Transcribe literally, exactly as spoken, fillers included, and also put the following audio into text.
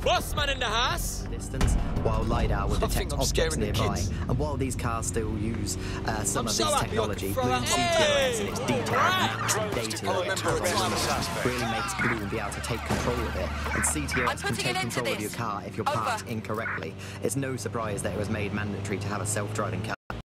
Bossman in the house. Distance, while LiDAR will I detect think I'm objects scaring the nearby. kids. And while these cars still use uh, some I'm of so this happy I technology, can throw Bloom that- C T O S and its Hey! detailed maps and Drones data deployed. that Remember, it's Carol on the suspect. really makes Bloom be able to take control of it. And C T O I'm S can putting take an end to control of your this. car if you're Over. parked incorrectly. It's no surprise that it was made mandatory to have a self-driving car.